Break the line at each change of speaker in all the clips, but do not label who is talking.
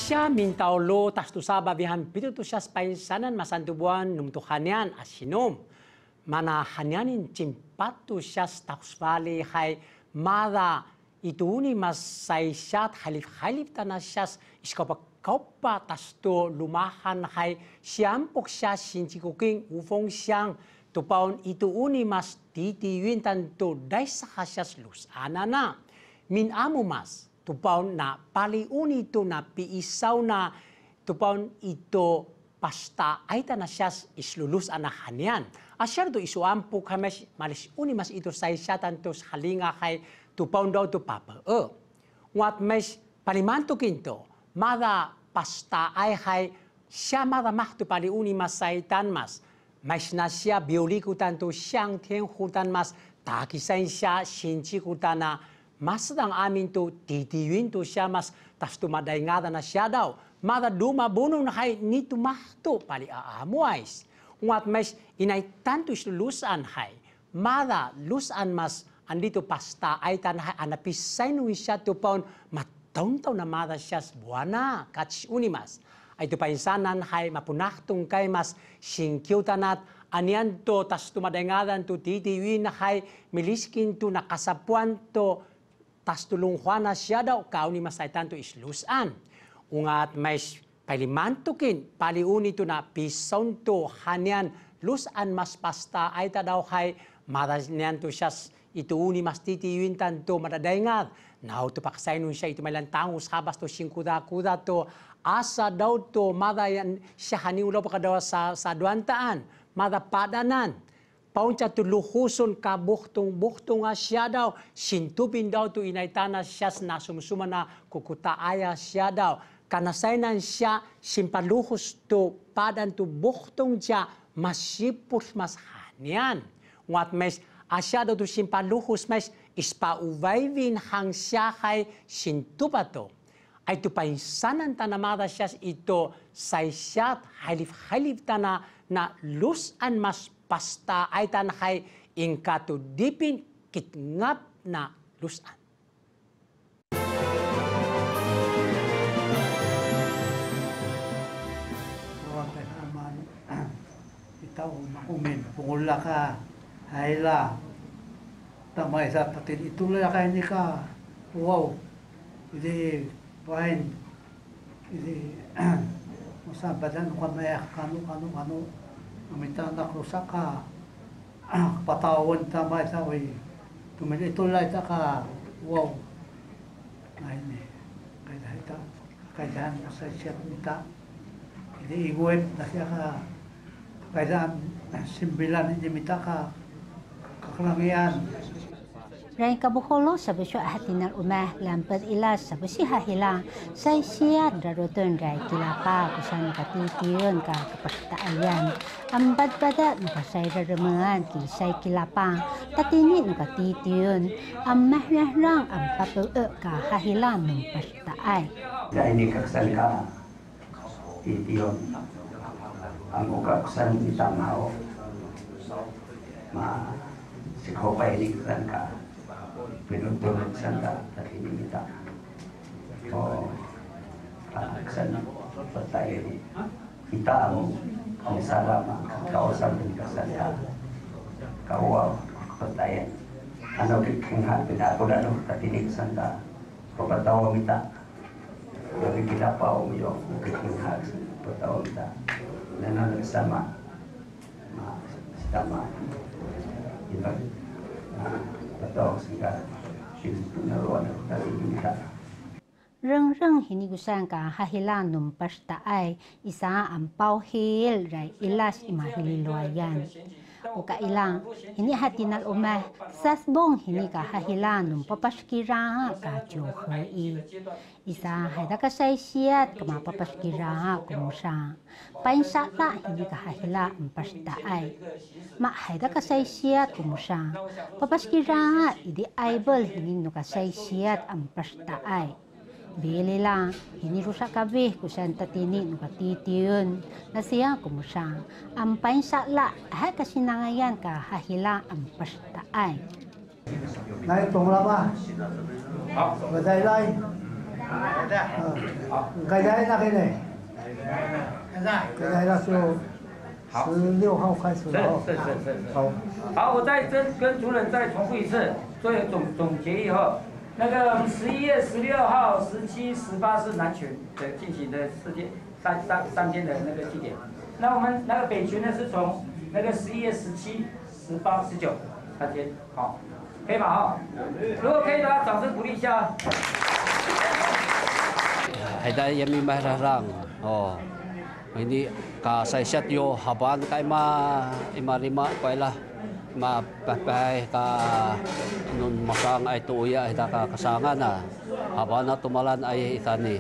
Siya mintaw lo tas tu sababihan pito tu siya painsanan masantubuan num tu hanyan asinom. Mana hanyanin cimpat tu siya takus vali hay mada itu ni mas say siyat halif tanah siya iskapa kaupa tas tu lumahan hay siampok siya sinchikuking ufong siyang tupaon itu uni mas titiwin tanto day sa kasyas lus anana min amo mas tupaon na paliuni ito na piisaw na tupaon ito pasta ay tanah siya islulus anahanyan asyar to isuampo kames malis uni mas ito say siya tanto halinga kay tupaon daw to papa wat mes palimanto kinto mada pasta ay hay siya mada mahto paliuni mas saytan mas mas na siya bioliku tanto siyang tienghutan mas takisain siya sinchikutan na mas dang amin to titiwin to siya mas tas tumaday nga na siya daw mada dumabuno na hay nito mahto pali aamuais ngat mas inay tanto lusan hay mada lusan mas andito pasta ay tan hay anapisay no siya to paon mataw na mada siya buwana kats unimas ay to painsanan hay mapunaktong kay mas singkyutanat anian to tas tumadengadan to titiwin na hay miliskin to nakasapuan to tas tulunghuan na siya daw kauni masay tanto islusan ungat may palimantukin paliuni to na pison to hanyan lusan mas pasta ay ta daw hay madasnian to siya ituuni mas titiwin tanto madadengad now to paksay nun siya ito may lantangos habas to singkuda-kuda to asa daw to madayan siya haniulaw pa daw sa duantaan madapadanan paunca to luhuson ka buhtong siya daw sintupin daw to inaitana siya na sumusuma na kukutaaya siya daw kanasainan siya simpaluhos to padan to buhtong siya masipos mas hanyan wat mes asya daw to simpaluhos mes ispauvayvin hang siya kay sintupato ay to painsanan tanamada siya ito say siyat halif tana na lusan mas pasta ay tanakay ingkato dipin kitngap na lusan.
Wapay naman itaw makumin pungula ka hayla tamay sa patin ituloy ka hindi ka wow hindi fine hindi masabadan ko may kano minta anak rusak ka patawan tamay sa way tumili ituloy ta ka wow ngayon kaya sa siya minta hindi iguwet na siya ka kaya simbilan hindi minta ka kakelangian
Rai kabuholo sa besyo ahatinal umah lampad ila sa besiha hilang say siya daruton rai kilapa kusan katitiyon ka kapastaayan ambad pada nukasay raramangan kisay kilapa tatini nukatitiyon amah rang ang papuo ka hahilang ng pastaay.
Dahil ini kaksan ka titiyon ang ukaksan itamaw ma sikopay ini kaksan ka pinutulog sanda at hinimita o kaksan patay kita ang salama kausap din kasanda kawaw patayan ano kikingha pinapulano tatinig sanda papatawa mita dari kita pau yo kikingha patawa mita nanan sama sama kita patawag sila sinunaruan at talimita.
Reng hinigusan ka hahilan nung pastaay isa ang pauhil ray ilas imahililuayan. O kailang hinihatinal umah sasbong hini ka hahilan nung papaskira ka juhoi. Isa hayda ka say siyat kamapapaskira kumusa. Painsakta hini ka hahila ang pastaay. Ma hayda ka say siyat kumusa. Papaskira idi aibol hini no ka say siyat ang pastaay. Bili lang, hinirusa kabih kusan tatini nukatitiyon na siya kumusa. Ang painsakla, ay kasinangayan ka hahila ang pastaay.
Ngayon, tumula ba? Badaylay. Kaya na kayo eh. Kaya na so 16号开始了。好。
好，我再跟主任再重复一次，做总结以后，那个11月16号、17、18是南群的进行的3天的那个祭典。那我们那个北群呢是从那个11月17、18、19 3天，好，可以吧？哈，如果可以的话，掌声鼓励一下。
Ada yang mimarang, oh, ini ka saya set yo haban kai ima lima kai lah, ma papai ka nun masang ay tuya ita ka kasangan na, haban na tumalan ay itani,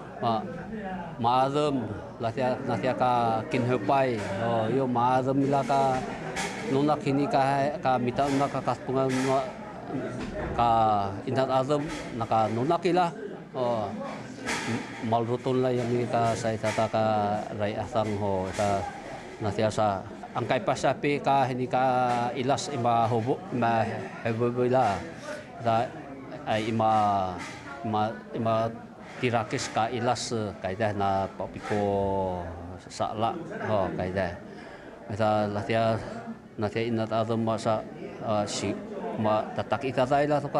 maadam natia ka kinhupay, oh, yo maadam nila ka nunak hini ka mita nunak ka kaspungan ka inat adam naka nunak ila, oh. Malrutun lah yang kita saya tata ka rai asang ho ta nasiasa angkai pasapi ka hini ka ilas ima hobo ma hebela ta ai ima tirakis ka ilas kaidah na popiko sala ho kaidah ta natia inat adam masa si ma tatak ikatai lah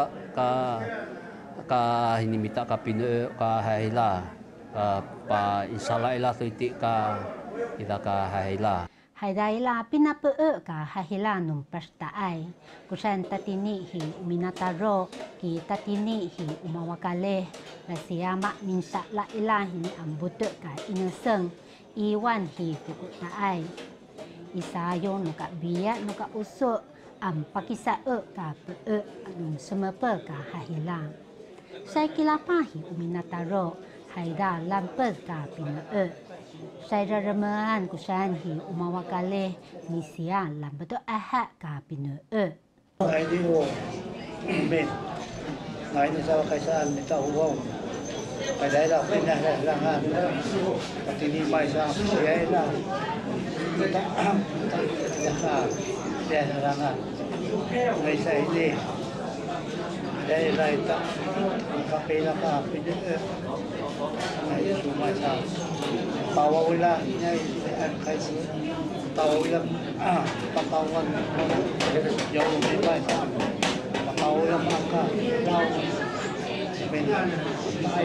ka hinimita ka pinu ka haila pa insala ila tuiti ka ida ka haila
haila pinapu ka haila num pastaay kusan tatini hi minataro ki tatini hi umawakale la siyama minsa la ilahi ambuto ka inaseng iwan hi kukutaay isayo no ka biya no ka uso am pakisa ka num sumepe ka haila saya kilapahi uminataro haida lampet ka pina saya ramahan kusan hi umawakale nisia lambeto aha ka pina
Ay di ho men ngayon sa kaisaan nita huwaw ay dahil ako pinahlangan pati ni may sa siya na kita pinahlangan may sa hindi dahil ito kapila ka pinag ay sumasa pawawala niya kasi pawawala patawan yung iba pawawala ka daw men ay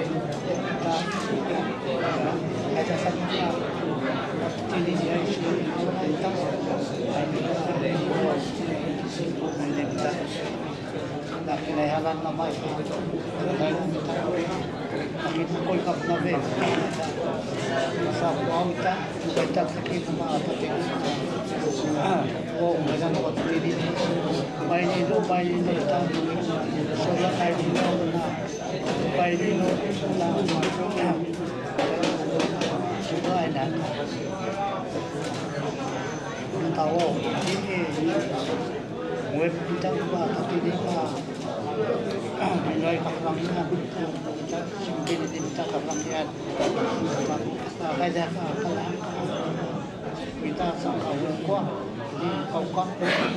sa sa hindi niya kinaihalan na may nakitukoy kap na rin sa buwawita nagaytag sakit ng mga pating o magang patulili may nilo sola kayo nilo na may nilo na subay na ang tawo web kita ba tapi di ba Pinoy kapangyarihan hindi kita kapangyarihan kaya kita sa kawin ko di kawkak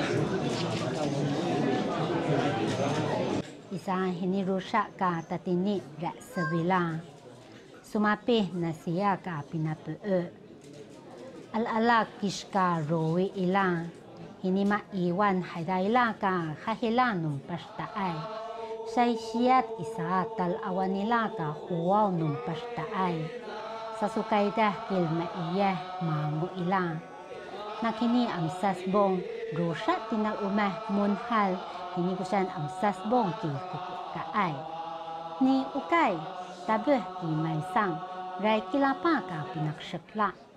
isa hinirusa ka tatini ra sabila sumapi na siya ka pinapu al-ala kiska rowi ilang hinima iwan haidayla ka hahilanum pastaay say siyat isa tal-awan nila ka huwaw num pastaay sa sukaydah kilma iya mango ilang nakini am sasbong rusa tinal umah munhal hinikusan am sasbong ki kaay ni ukay tabeh ki may sang ray kilapa ka pinaksyakla